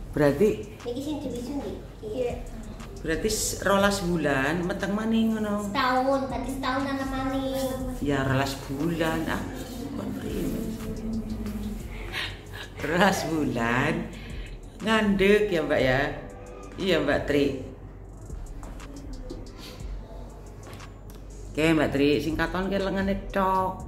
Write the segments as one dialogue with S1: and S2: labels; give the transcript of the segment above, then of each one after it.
S1: Berarti
S2: Niki sing diwisundi. Iya.
S1: berarti 12 bulan meteng maning ngono.
S2: Setahun, tadi setahun ana maning.
S1: Ya 12 bulan kon prime. 12 bulan ngandek ya Mbak ya. Iya Mbak Tri. Oke Mbak Tri, singkaton ke lengane tok.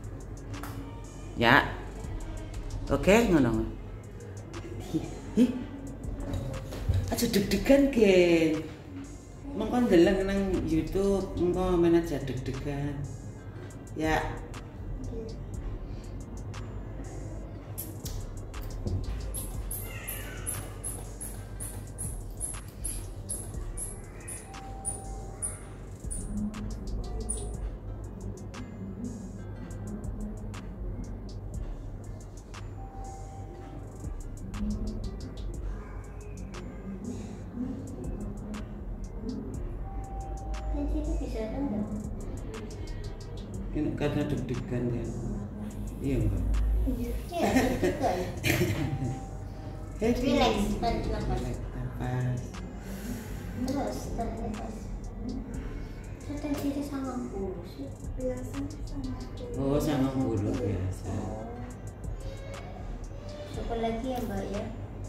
S1: Ya. Oke ngono. Ih. Aja deg-degan gen. Mengko ndeleng nang YouTube, mengko men aja deg-degan. Ya.
S2: Nanti bisa rendam.
S1: Ini karena deg-degan ya. Iya Mbak.
S2: Iya, deg-degan. Relax, tarik nafas.
S1: Relax nafas.
S2: Terus tarik nafas. Setan diri sama bulu sih. Biasanya sama bulu.
S1: Oh, sama bulu biasa.
S2: Coba lagi ya Mbak ya.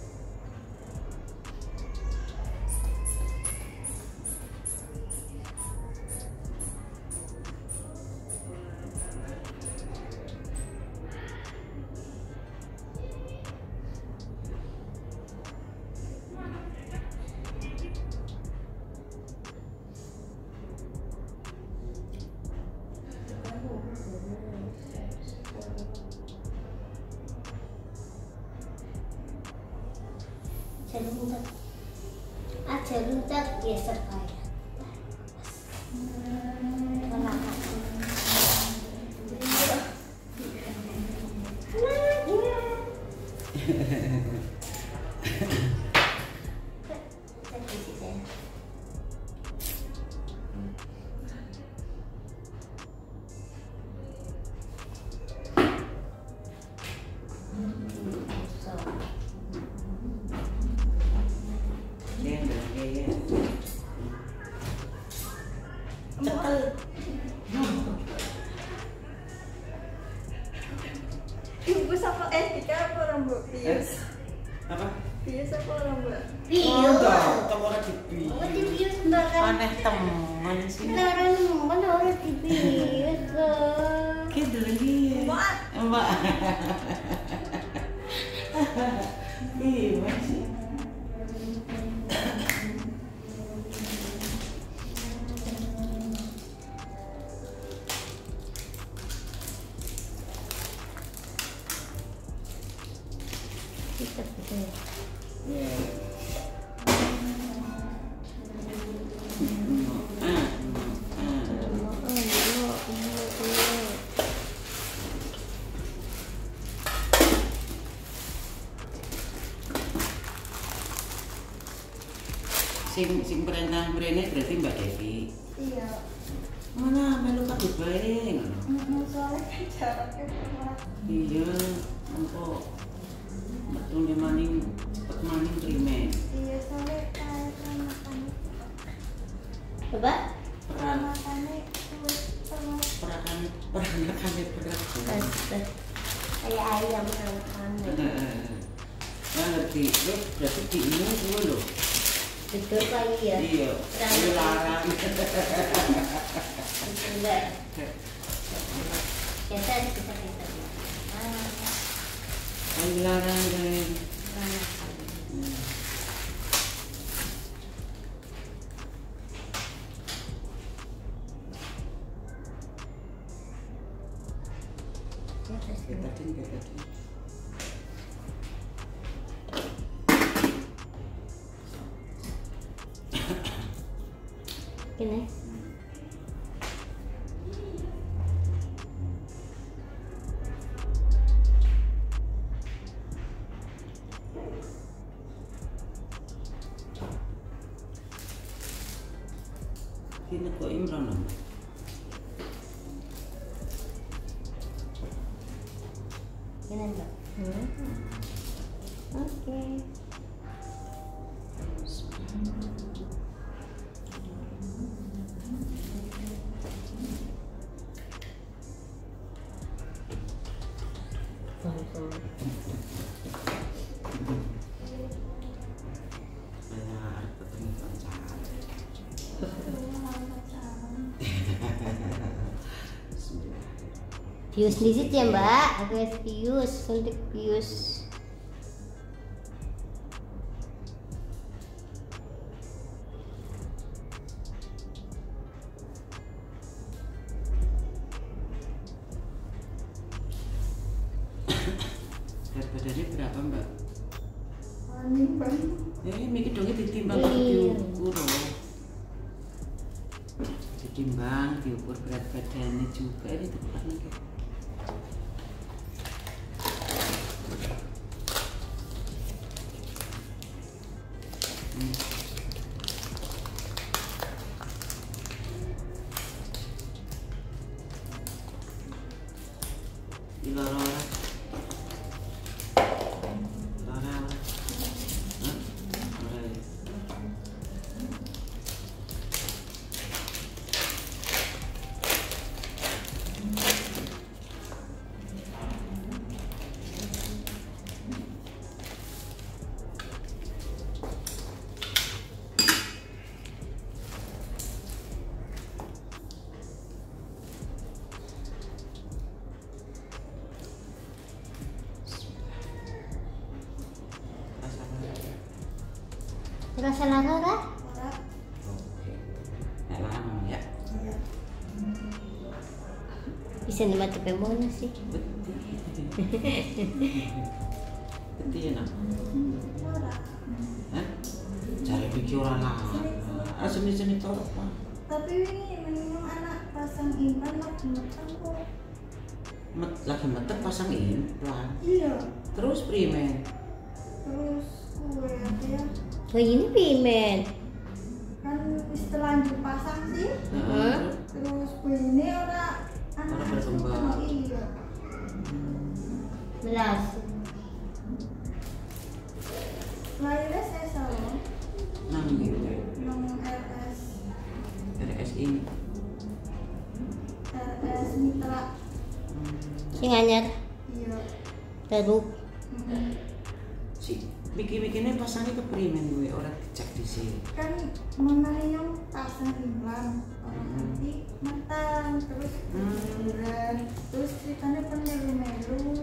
S2: Aja luncat geser kayak.
S3: Ibu sama Etika apa orang Mbak? Pius.
S1: Apa?
S3: Pius apa orang Mbak?
S2: Pius.
S1: Tau ora dibius.
S2: Oh, di pius sembarang.
S1: Aneh teman sih.
S2: Beneran mana orang di pius loh.
S1: Gitu lagi.
S3: Mbak.
S1: Mbak. Iya sih.
S2: Kita betul.
S1: Iya. Sing perintah mrene berarti Mbak Devi.
S3: Iya.
S1: Mana melu kabeh bae ngono.
S3: Soalnya kan jaraknya kurang.
S1: Iya, engko metune maning cepet maning primen.
S3: Iya, soalnya kayak makannya.
S2: Coba.
S1: Peran
S3: Makannya terus terus.
S1: peranakannya berat.
S2: Kayak ayam kan kami.
S1: Nah, ngerti, lu berarti di ini dulu loh.
S2: Betul kali ya.
S1: Iya, itu larang.
S2: Enggak. Kita kita.
S1: Itu larang kan. Kita
S2: Gini.
S1: Ini kok Imran nama?
S2: Gini Mbak. Oke. Bius dikit ya Mbak, aku bius, suntik bius.
S1: Berat badannya berapa Mbak?
S3: Nimbang.
S1: Mikir dongnya ditimbang
S2: Iya.
S1: diukur loh. Ditimbang, diukur berat badannya juga. Ini tepat lagi. Di lorong.
S2: Terasa lara kan?
S3: Ora.
S1: Oke. Nah, lama ya.
S3: Iya.
S2: Bisa dimati pemono sih.
S1: Betul ya nak?
S3: Ora.
S1: Hah? Cari pikir orang lama. Seni-seni tau apa?
S3: Tapi ini memang anak pasang implan lagi meteng kok.
S1: Lagi metek pasang implan.
S3: Iya.
S1: Terus primen.
S3: Terus kue ya.
S2: Oh ini pimen.
S3: Kan wis terlanjur pasang sih.
S1: Heeh.
S3: Terus kue ini ora
S1: Ora berkembang.
S3: Iya.
S2: Belas.
S3: Lahirnya saya salah.
S1: Nang gitu.
S3: Nang RS
S1: RSI.
S3: RS Mitra.
S2: Sing anyar
S3: Iya.
S2: teruk.
S1: Si bikin-bikinnya pasangnya ke primen gue orang cek di sini.
S3: Kan mengenai pasang implan orang nanti matang terus bulan terus ceritanya melu-melu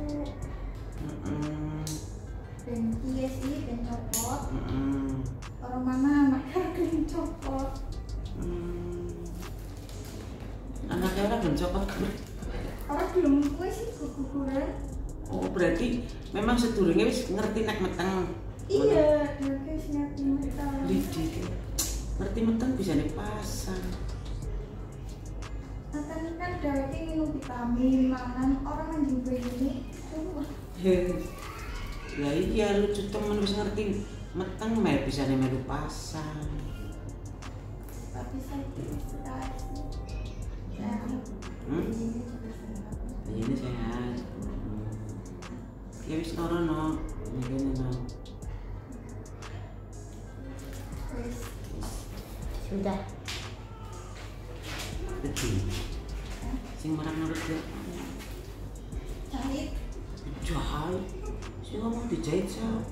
S3: dan iya sih dan copot orang mana anaknya belum copot
S1: Anaknya orang belum copot.
S3: orang belum kue sih guguran.
S1: Oh berarti memang sedurungnya wis ngerti nek meteng.
S3: Iya dia kayak ngerti matang.
S1: Lidi ngerti meteng bisa dipasang.
S3: Nathan kan dari minum vitamin makan orang yang juga ini
S1: Ya iya lucu temen wis ngerti meteng meh bisa melu pasang.
S3: tapi saya tidak sehat ini juga sehat.
S1: Ini sehat. Ya wis loro no. Ngene no.
S3: Terus
S2: Sudah.
S1: Betul. Sing marang nurut ya.
S3: jahit
S1: Jahit. Sing ngomong dijahit siapa?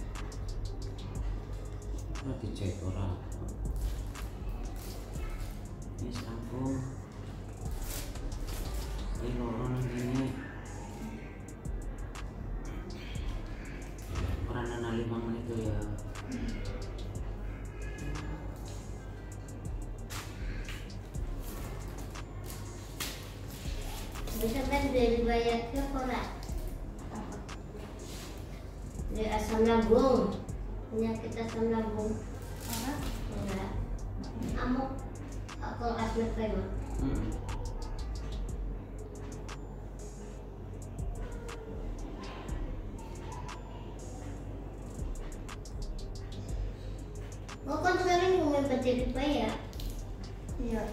S1: Ora dijahit ora. Wis rampung. Ini loro nang kene. Ora nana 5 menit tuh ya.
S2: Bisa kan dari bayar ke ora? Dari asam lambung. Penyakit asam lambung.
S3: orang
S2: Enggak. Amuk. Aku asma kayu. Oh kan sekarang mau jadi bayar.
S3: iya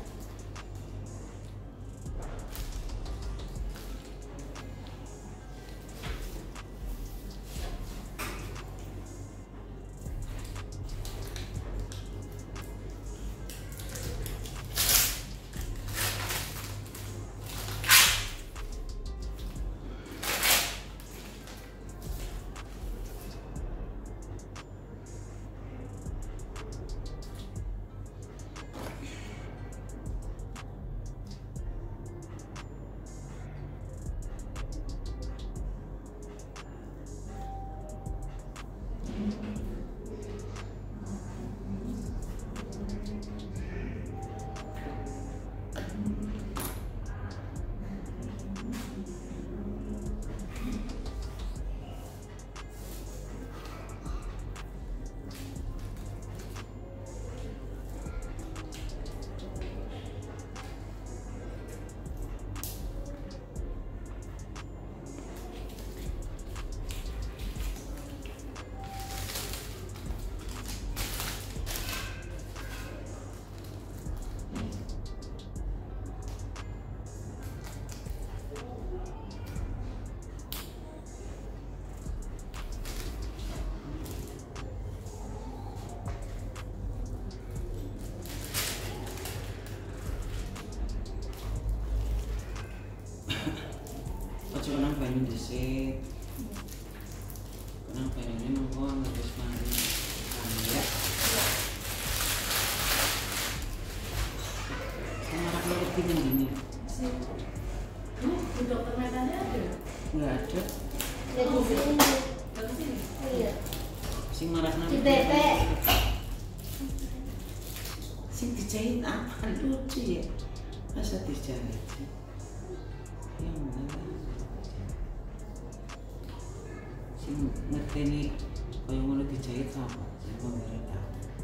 S1: Sing marakna
S2: Di bebek.
S1: sing dijahit apa lucu ya, masa dijahit sih yang mana sing ngerteni kaya ngono dijahit apa saya mau tahu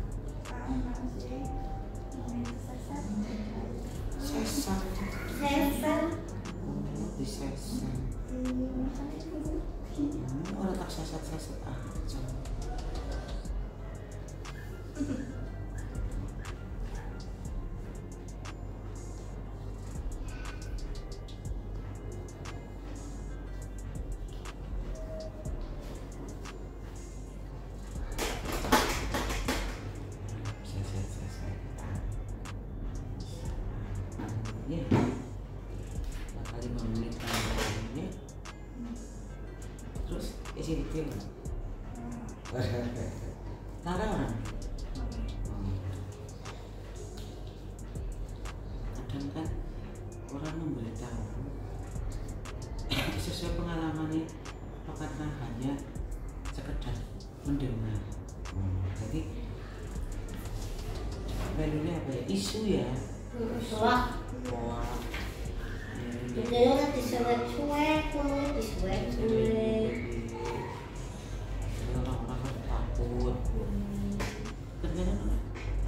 S1: sesar di sesar orang tak sesat aja. Ya, bakal 5 menit ya. Terus isi detail. Tara orang. Kadang kan orang memberitahu sesuai pengalamannya, karena hanya sekedar mendengar. Jadi value-nya apa ya? Isu ya.
S2: Wah.
S1: Wah.
S2: Jadi orang disuwek-suwek, disuwek-suwek.
S1: Orang-orang kan takut. Ternyata mana?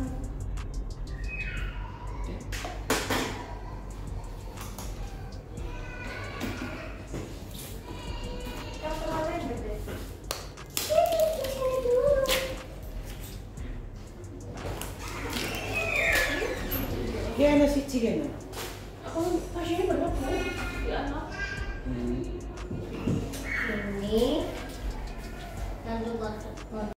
S1: Dia ada si Cigana.
S3: Aku pasiennya banyak Bu. Di anak.
S2: Ini